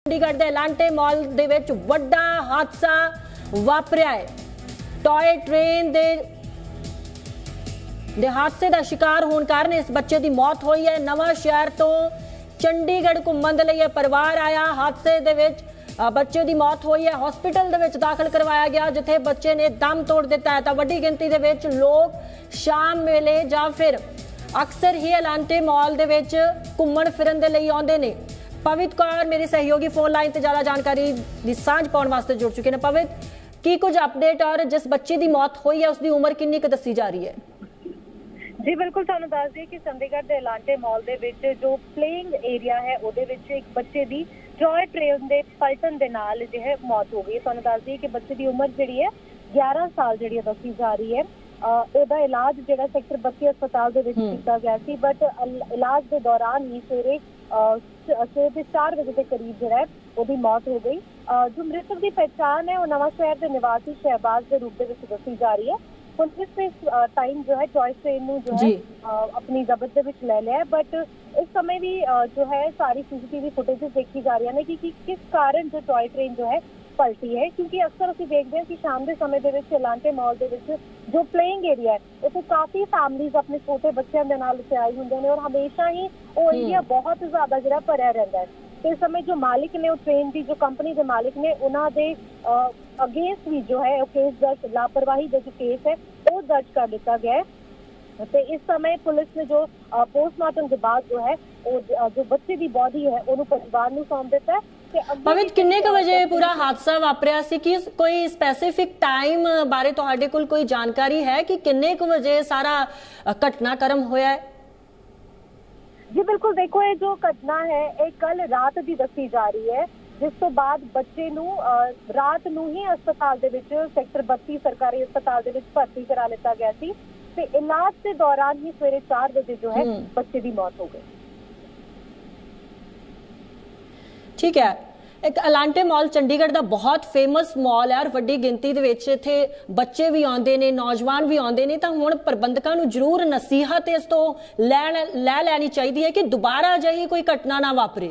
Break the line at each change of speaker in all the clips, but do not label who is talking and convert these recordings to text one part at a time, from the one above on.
चंडीगढ़ के एलांटे मॉल दे विच वड्डा हादसा वापरिया है। टॉय ट्रेन दे हादसे का शिकार होने कारण इस बच्चे की मौत हुई है। नवां शहर तो चंडीगढ़ घूमण दे लई परिवार आया। हादसे दे विच बच्चे की मौत हुई है। हॉस्पिटल दे विच दाखिल करवाया गया जिथे बच्चे ने दम तोड़ दिता है। तो वड्डी गिनती दे विच लोग शाम वेले जां फिर अक्सर ही एलांटे मॉल दे विच घूमण फिरन दे लई आउंदे ने। पवित कौर मेरे सहयोगी फोन लाइन ते ज्यादा जानकारी दी सांझ पाउण वास्ते जुड़ चुके हैं। पवित, की कुछ अपडेट और जिस बच्चे की मौत हुई है उसकी उम्र कितनी क दसी जा रही है?
जी बिल्कुल, तुहानूं दस दईए कि चंडीगढ़ के एलांटे मॉल दे विच जो प्लेइंग एरिया है उहदे विच एक बच्चे की टॉय ट्रेन के पलटन के नाल जो है मौत हो गई। तुहानूं दस दईए कि बच्चे की उम्र जिहड़ी है 11 साल जिहड़ी दसी जा रही है। ਉਹਦਾ इलाज ਜਿਹੜਾ ਸੈਕਟਰ 32 अस्पताल ਦੇ ਵਿੱਚ ਕੀਤਾ ਗਿਆ ਸੀ, बट इलाज के दौरान ही सवेरे 4 बजे के करीब जो है ਉਹਦੀ मौत हो गई। जो मृतक की पहचान है वो नवां शहर के निवासी शहबाज के रूप में दसी जा रही है। पुलिस ने इस टाइम जो है टॉय ट्रेन जो है अपनी जबत के ले लिया है, बट इस समय भी जो है सारी CCTV फुटेजेस देखी जा रही है कि किस कारण जो टॉय ट्रेन जो है पलटी है। क्योंकि अक्सर ਅਸੀਂ देखते हैं कि शाम के समय ਦੇ ਵਿੱਚ एलांटे मॉल ਦੇ ਵਿੱਚ जो प्लेइंग एरिया है ਉੱਥੇ काफी फैमिलीज अपने छोटे बच्चों के नाल ਉੱਥੇ ਆਈ ਹੁੰਦੇ ਨੇ और हमेशा ही वो एरिया बहुत ज्यादा ਜਿਹੜਾ ਭਰਿਆ ਰਹਿੰਦਾ है। तो इस समय जो मालिक ने ट्रेन की जो कंपनी के मालिक ने उन्होंने अगेंस्ट भी जो है केस दर्ज लापरवाही का जो केस है वो दर्ज कर दिया गया है। तो इस समय पुलिस ने जो पोस्टमार्टम के बाद जो है जो बच्चे की बॉडी है उन्होंने परिवार को सौंप दिता है।
पवित, किन्ने क वजे पूरा हादसा वापरिया सी? कि कोई स्पेसिफिक टाइम बारे तुहाडे कोल कोई जानकारी है कि किन्ने क वजे सारा घटनाक्रम होया है?
जी बिल्कुल, देखो ये जो घटना है ये कल रात की दसी जा रही है, जिस तो बाद बच्चे नू रात नू ही अस्पताल दे विच सैक्टर 32 सरकारी अस्पताल दे विच भर्ती करा लिता गया सी। ते इलाज के दौरान ही सवेरे 4 बजे जो है बच्चे की मौत हो गई।
ठीक है, एक एलांटे मॉल चंडीगढ़ का बहुत फेमस मॉल है और वड्डी गिनती दे विच इत्थे बच्चे भी आउंदे ने, नौजवान भी आउंदे ने। तां हुण प्रबंधकां नूं जरूर नसीहत इस तो लै लैनी चाहिदी है कि दोबारा अजिही कोई घटना ना वापरे।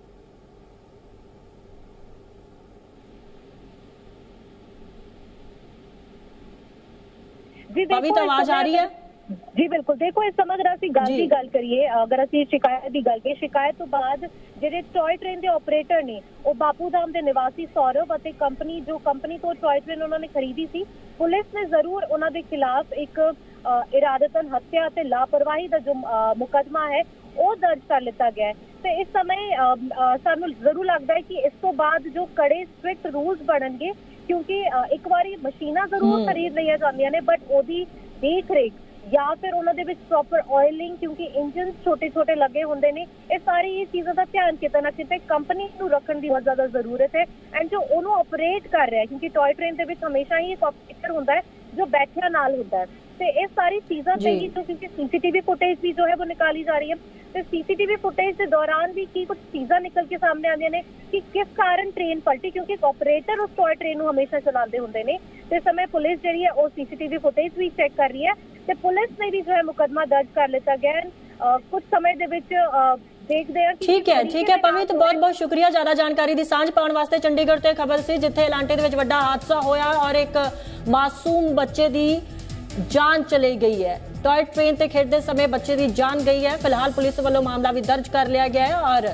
पवित, आवाज आ रही है?
जी बिल्कुल, देखो इस समय अगर असीं गल की गल करिए, अगर असीं शिकायत की गल करिए, शिकायत तो बाद ਜਿਹੜੇ टॉय ट्रेन के ऑपरेटर ने वो बापू धाम के निवासी सौरभ और कंपनी तो टॉय ट्रेन उन्होंने खरीदी सी। पुलिस ने जरूर उन्होंने खिलाफ एक इरादतन हत्या और लापरवाही का जो मुकदमा है वो दर्ज कर लिता गया है। तो इस समय सानू जरूर लगता है कि इस तो बाद जो कड़े स्ट्रिक्ट रूल्स बननगे, क्योंकि एक बारी मशीना जरूर खरीद लिया जांदियां ने, बट ओदी देख रेख या फिर उन्होंने विच प्रॉपर ऑयलिंग, क्योंकि इंजन छोटे छोटे लगे होंदे ने, ये सारी चीज़ों का ध्यान किते ना किते कंपनी नूं रखण दी बहुत ज्यादा जरूरत है। एंड जो उन्होंने ऑपरेट कर रहा है, क्योंकि टॉय ट्रेन के विच हमेशा ही एक ऑपरेटर होंदा है जो बैठिया नाल होंदा है। तो ये सारी चीज़ों से ही जो क्योंकि CCTV फुटेज भी जो है वो निकाली जा रही है, तो CCTV फुटेज के दौरान भी की कुछ चीज़ा निकल के सामने आंदियां ने कि किस कारण ट्रेन पलटी, क्योंकि एक ऑपरेटर उस टॉय ट्रेन को हमेशा चलाते होंदे ने। तो इस समय पुलिस जी है वो CCTV फुटेज भी चेक कर रही है। तो पुलिस ने भी जो है मुकदमा दर्ज कर लिता गया है। कुछ समय दे विच देखते हैं।
ठीक है पवित, बहुत बहुत शुक्रिया ज्यादा जानकारी दी सांझ पाउण वास्ते। चंडीगढ़ ते खबर सी जिथे एलांटे दे विच वड्डा हादसा होया और एक मासूम बच्चे दी जान चली गई है। टॉय ट्रेन ते खेडते समय बच्चे की जान गई है। फिलहाल पुलिस वालों मामला भी दर्ज कर लिया गया है और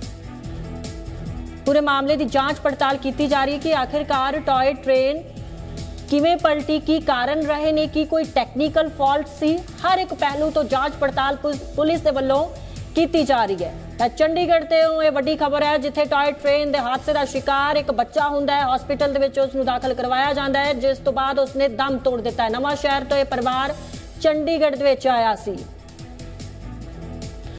पूरे मामले की जांच पड़ताल की जा रही है कि आखिरकार टॉय ट्रेन किवें पलटी, की कारण रहे ने, की कोई टैक्नीकल फॉल्ट सी। हर एक पहलू तो जांच पड़ताल पुलिस के वालों की जा रही है। चंडीगढ़ ते ये वड्डी खबर है जिथे टॉय ट्रेन के हादसे का शिकार एक बच्चा हुंदा है। हॉस्पिटल दे विच उसनूं दाखिल करवाया जाता है, जिस तो बाद उसने दम तोड़ दिता है। नवां शहर तो यह परिवार चंडीगढ़ दे विच आया सी।